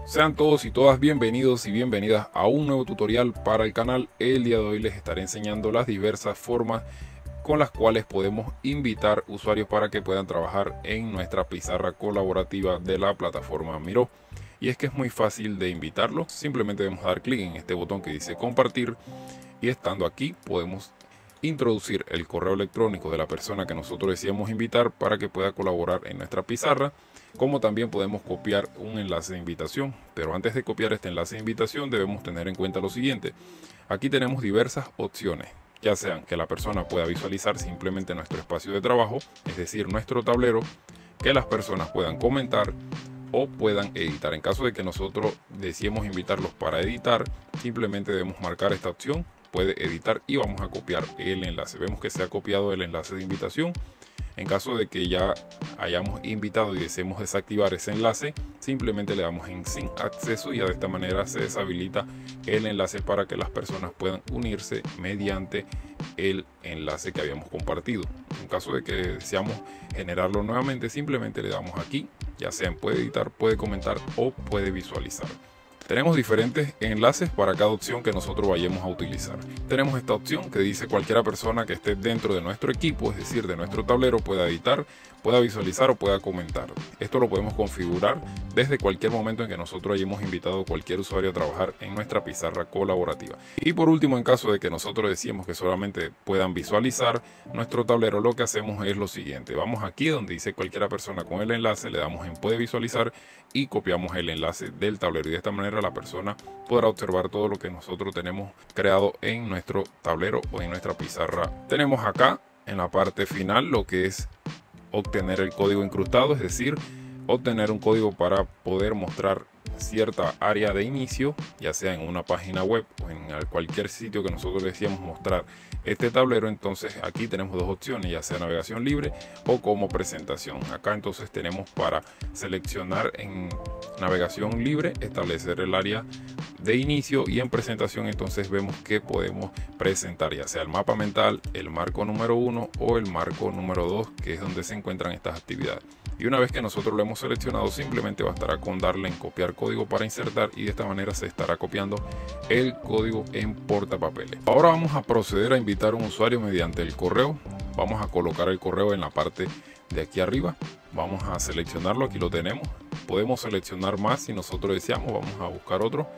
Sean todos y todas bienvenidos y bienvenidas a un nuevo tutorial para el canal. El día de hoy les estaré enseñando las diversas formas con las cuales podemos invitar usuarios para que puedan trabajar en nuestra pizarra colaborativa de la plataforma Miro. Y es que es muy fácil de invitarlos, simplemente debemos dar clic en este botón que dice compartir y estando aquí podemos introducir el correo electrónico de la persona que nosotros deseamos invitar para que pueda colaborar en nuestra pizarra, como también podemos copiar un enlace de invitación. Pero antes de copiar este enlace de invitación debemos tener en cuenta lo siguiente: aquí tenemos diversas opciones, ya sean que la persona pueda visualizar simplemente nuestro espacio de trabajo, es decir, nuestro tablero, que las personas puedan comentar o puedan editar. En caso de que nosotros deseemos invitarlos para editar, simplemente debemos marcar esta opción, puede editar, y vamos a copiar el enlace. Vemos que se ha copiado el enlace de invitación. En caso de que ya hayamos invitado y deseemos desactivar ese enlace, simplemente le damos en sin acceso y de esta manera se deshabilita el enlace para que las personas puedan unirse mediante el enlace que habíamos compartido. En caso de que deseamos generarlo nuevamente, simplemente le damos aquí, ya sea en puede editar, puede comentar o puede visualizar. Tenemos diferentes enlaces para cada opción que nosotros vayamos a utilizar. Tenemos esta opción que dice cualquiera persona que esté dentro de nuestro equipo, es decir, de nuestro tablero, pueda editar, pueda visualizar o pueda comentar. Esto lo podemos configurar desde cualquier momento en que nosotros hayamos invitado a cualquier usuario a trabajar en nuestra pizarra colaborativa. Y por último, en caso de que nosotros decimos que solamente puedan visualizar nuestro tablero, lo que hacemos es lo siguiente: vamos aquí donde dice cualquiera persona con el enlace, le damos en puede visualizar y copiamos el enlace del tablero, y de esta manera la persona podrá observar todo lo que nosotros tenemos creado en nuestro tablero o en nuestra pizarra. Tenemos acá en la parte final lo que es obtener el código incrustado, es decir, obtener un código para poder mostrar cierta área de inicio, ya sea en una página web o en cualquier sitio que nosotros deseamos mostrar este tablero. Entonces aquí tenemos dos opciones, ya sea navegación libre o como presentación. Acá entonces tenemos para seleccionar en navegación libre, establecer el área de inicio, y en presentación entonces vemos que podemos presentar ya sea el mapa mental, el marco número 1 o el marco número 2, que es donde se encuentran estas actividades. Y una vez que nosotros lo hemos seleccionado, simplemente bastará con darle en copiar código para insertar, y de esta manera se estará copiando el código en portapapeles. Ahora vamos a proceder a invitar a un usuario mediante el correo. Vamos a colocar el correo en la parte de aquí arriba. Vamos a seleccionarlo, aquí lo tenemos. Podemos seleccionar más si nosotros deseamos, vamos a buscar otro.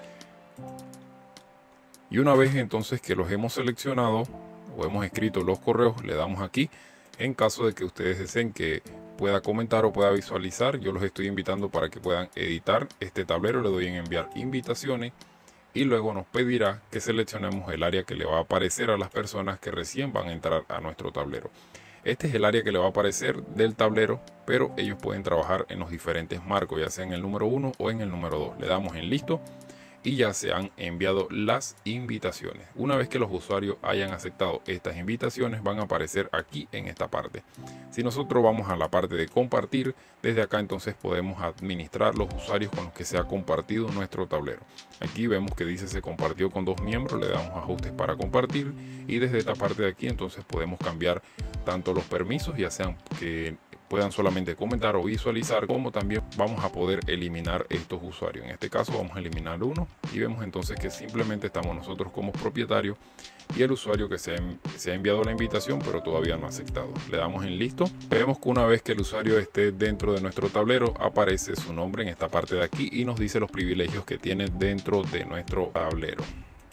Y una vez entonces que los hemos seleccionado o hemos escrito los correos, le damos aquí. En caso de que ustedes deseen que pueda comentar o pueda visualizar, yo los estoy invitando para que puedan editar este tablero. Le doy en enviar invitaciones y luego nos pedirá que seleccionemos el área que le va a aparecer a las personas que recién van a entrar a nuestro tablero. Este es el área que le va a aparecer del tablero, pero ellos pueden trabajar en los diferentes marcos, ya sea en el número 1 o en el número 2. Le damos en listo y ya se han enviado las invitaciones. Una vez que los usuarios hayan aceptado estas invitaciones, van a aparecer aquí en esta parte. Si nosotros vamos a la parte de compartir, desde acá entonces podemos administrar los usuarios con los que se ha compartido nuestro tablero. Aquí vemos que dice se compartió con 2 miembros, le damos ajustes para compartir, y desde esta parte de aquí entonces podemos cambiar tanto los permisos, ya sean que puedan solamente comentar o visualizar, como también vamos a poder eliminar estos usuarios. En este caso vamos a eliminar uno, y vemos entonces que simplemente estamos nosotros como propietarios y el usuario que se ha enviado la invitación pero todavía no ha aceptado. Le damos en listo. Vemos que una vez que el usuario esté dentro de nuestro tablero, aparece su nombre en esta parte de aquí y nos dice los privilegios que tiene dentro de nuestro tablero.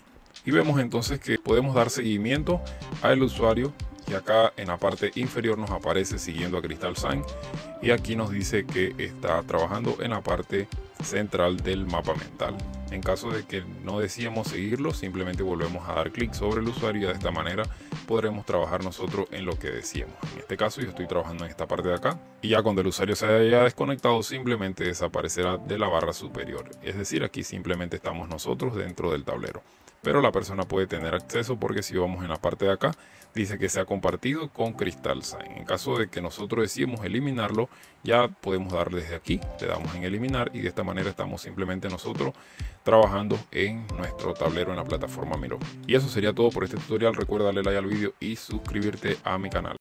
Y vemos entonces que podemos dar seguimiento al usuario, y acá en la parte inferior nos aparece siguiendo a Crystal Sign, y aquí nos dice que está trabajando en la parte central del mapa mental. En caso de que no deseemos seguirlo, simplemente volvemos a dar clic sobre el usuario, y de esta manera podremos trabajar nosotros en lo que deseemos. En este caso yo estoy trabajando en esta parte de acá, y ya cuando el usuario se haya desconectado simplemente desaparecerá de la barra superior. Es decir, aquí simplemente estamos nosotros dentro del tablero, pero la persona puede tener acceso, porque si vamos en la parte de acá dice que se ha compartido con Crystal Sign. En caso de que nosotros decidamos eliminarlo, ya podemos darle desde aquí, le damos en eliminar, y de esta manera estamos simplemente nosotros trabajando en nuestro tablero en la plataforma Miro. Y eso sería todo por este tutorial. Recuerda darle like al vídeo y suscribirte a mi canal.